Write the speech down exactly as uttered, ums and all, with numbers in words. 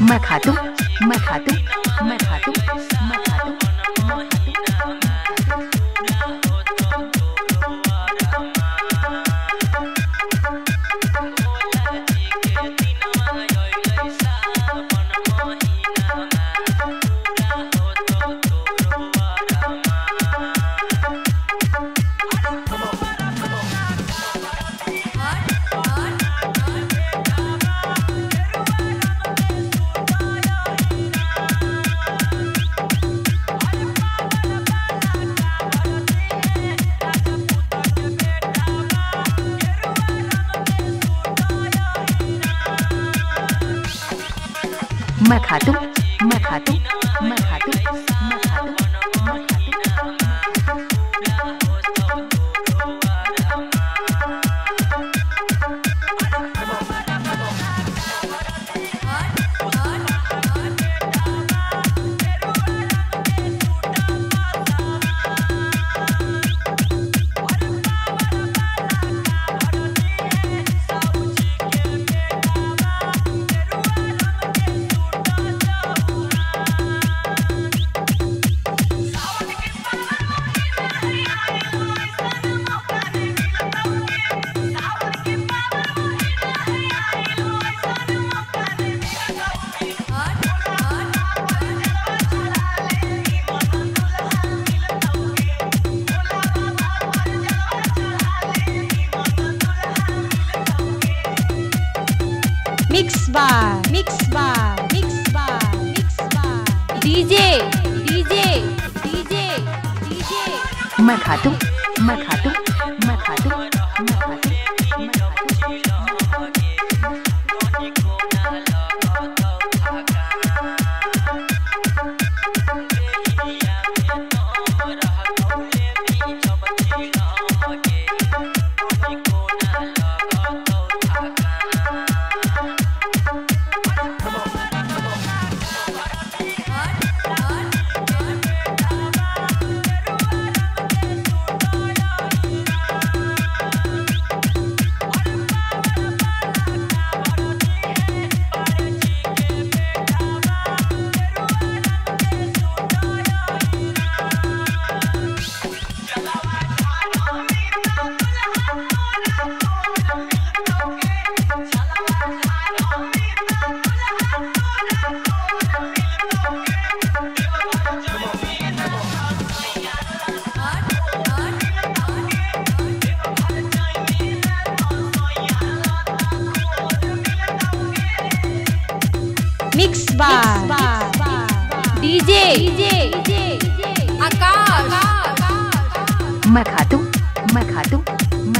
मैं खातू मैं खातू मैं खातू मैं खातू मैं खातू मैं खातू मैं खातू मैं खातू Mix bar, mix bar, mix bar, mix bar. D J, D J, D J, D J. मैं खातू मैं खातू मैं खातू मैं खातू मैं खातू Mix bar, D J, आकाश. मैं खातू मैं खातू मैं